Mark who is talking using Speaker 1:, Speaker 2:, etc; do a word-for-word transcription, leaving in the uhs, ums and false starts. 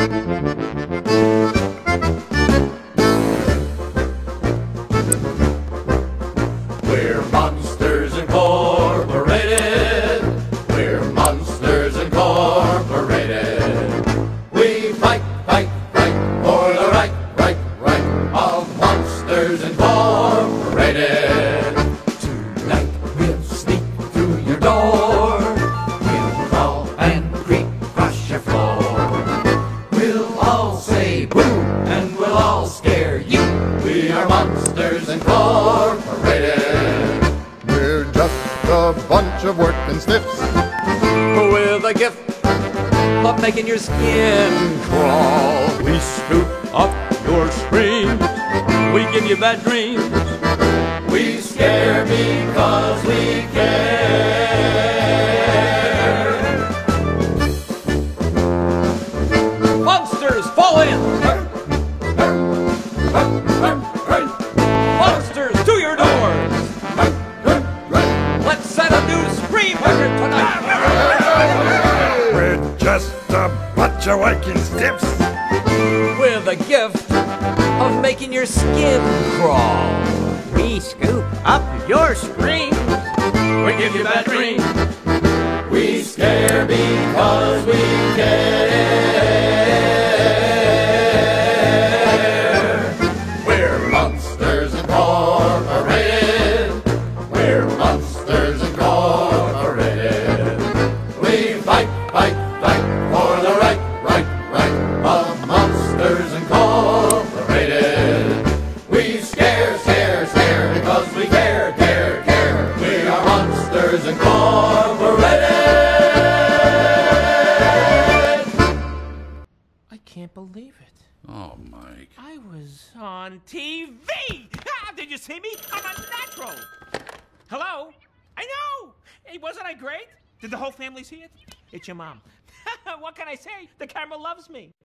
Speaker 1: We're Monsters Incorporated. We're Monsters Incorporated. We fight, fight, fight for the right, right, right of Monsters Incorporated. Tonight we'll sneak through your door. We'll crawl and creep across your floor. We'll all say boo and we'll all scare you. We are Monsters Incorporated.
Speaker 2: We're just a bunch of working stiffs
Speaker 1: With a gift of making your skin crawl.
Speaker 3: We scoop up your screams. We give you bad dreams.
Speaker 1: We scare because we care. Monsters fall in. Monsters to your doors. Let's set a new scream record tonight.
Speaker 2: We're just a bunch of working stiffs
Speaker 1: With a gift of making your skin crawl.
Speaker 3: We scoop up your screams. We give you bad dreams.
Speaker 1: We scare because we care. We're Monsters Incorporated. We're Monsters Incorporated. We fight, fight, fight for the right, right, right of Monsters Incorporated. We scare, scare, scare because we care, care, care. We are Monsters Incorporated.
Speaker 4: I can't believe it.
Speaker 3: Oh, Mike.
Speaker 4: I was on T V! Ah, did you see me? I'm a natural! Hello? I know! Hey, wasn't I great? Did the whole family see it? It's your mom. What can I say? The camera loves me.